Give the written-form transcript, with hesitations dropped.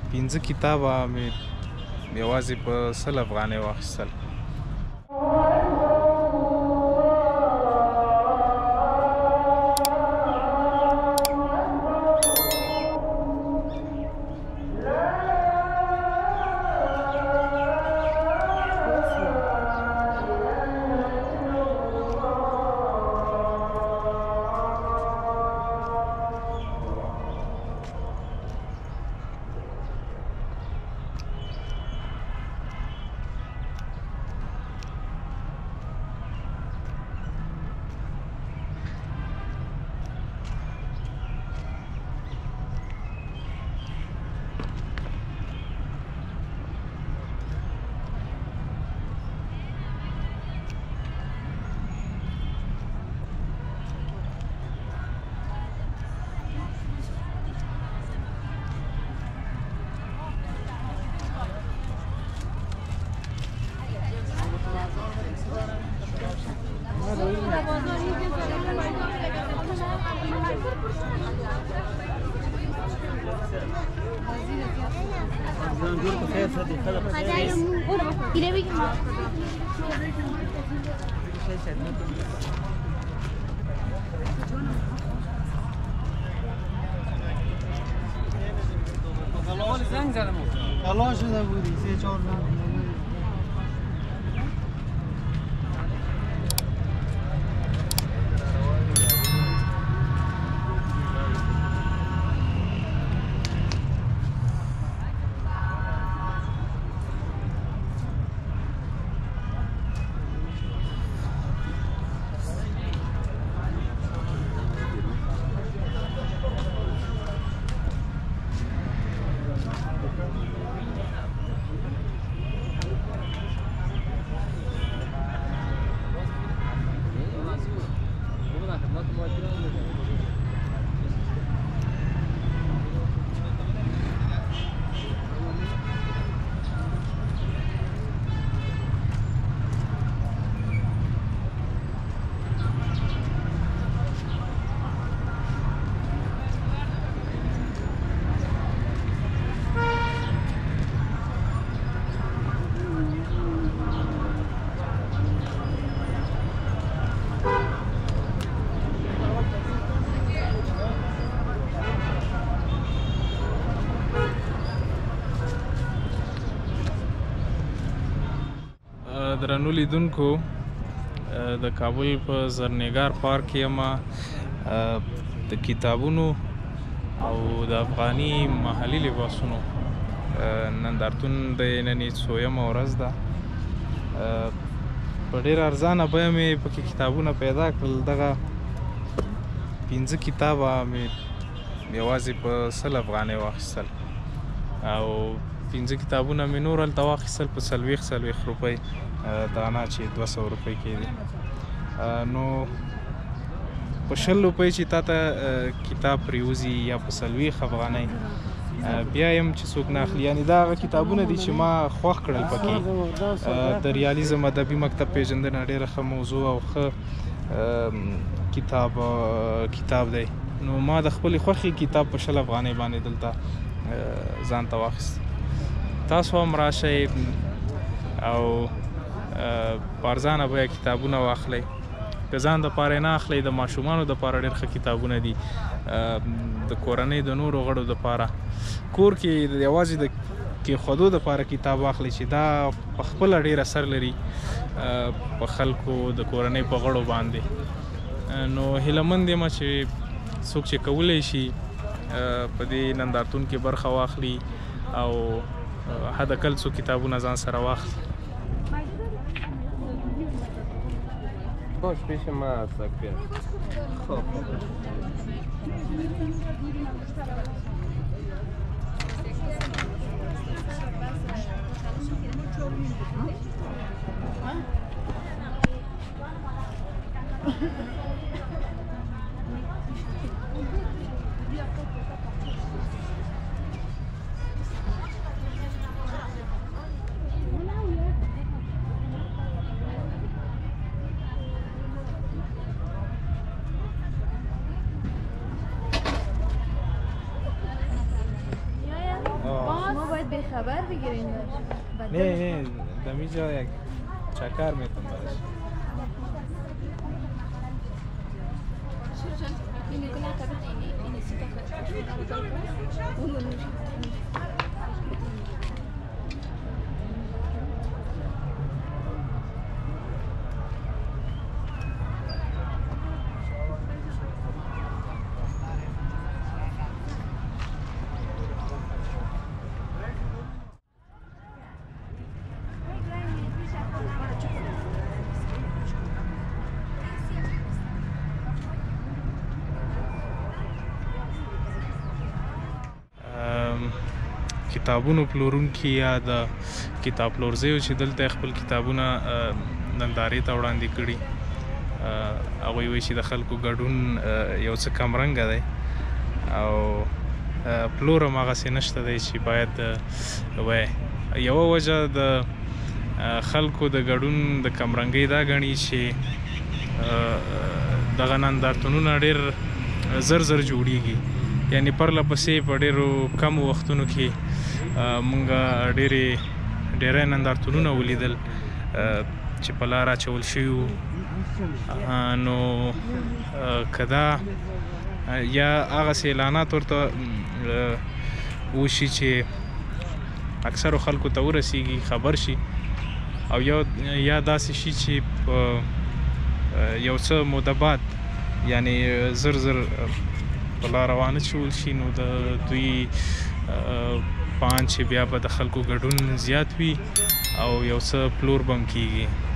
15 کتابه مې یوازې په 100 افغانۍ واخیستل. Allah şuna budi, se çorban. درنو لیدونکو د کابل په زرنګار پارک کې یم د کتابونو او د افغاني محلي لباسونو نندارتون د نننۍ څویمه ورځ ده. په ډېره ارزانه بیه مې پکې کتابونه پیدا کړل. دغه 15 کتابه مې یوازې په 100 افغانۍ واخیستل او 15 کتابونه مې نور هلته واخیستل په 40 روپۍ دانه چې 200 روپۍ کېدي. نو په 20 روپۍ چې تا ته کتاب پرېوځي یا په 40 افغانۍ بیا یم چې څوک نه اخلي. یعنې دا هغه کتابونه دي چې ما خوښ کړل پکې. د ریالیزم ادبي مکتب پیژندنه ډېره ښه موضوع او ښه کتاب دی. نو ما د خپلې خوښې کتاب په 20 افغانۍ باندې دلته ځان ته واخیست. تاسو هم راشئ او په ارزانه بیه کتابونه واخلئ. که ځان دپاره یې نه اخلئ، د ماشومانو دپاره ډېر ښه کتابونه دي. د کورنۍ د نورو غړو دپاره کور کې یوازې د کېښودو دپاره کتاب واخلئ چې دا په خپله ډېر اثر لري په خلکو د کورنۍ په غړو باندې. نو هیله مند یم چې څوک چې کولی شي په دې نندارتون کې برخه واخلي او حد اقل څو کتابونه ځان سره واخلي. باش پیش ما ساکت. خب बेखबर بگیرین نه نه دمیجا یک چکر میتون براش این میکنه تا این سیتا اون کتابونو پلورونکي یا د کتاب پلورځیو چې دلته خپل کتابونه نندارې ته وړاندې کړي هغوی وایي چې د خلکو ګډون یو څه کمرنګه دی او پلور هم هغسې نشته دی چې باید وایي یوه وجه د خلکو د ګډون د کمرنګۍ دا ګڼي چې دغه نندارتونونه ډېر زر زر جوړیږي یعنی پرله پسې په ډېرو کمو وختونو کې مونږ ډېری نندارتونونه ولیدل چې په لاره اچول شوي وو نو که دا یا هغسې اعلانات ورته وشي چې اکثرو خلکو ته ورسیږي خبر شي او یا داسې شي چې په یو څه موده بعد یعنی زر زر په لاره وانهچول شي نو د دوی پان چې بیا به د خلکو ګډون زیات وي او یو څه پلور به هم کېږي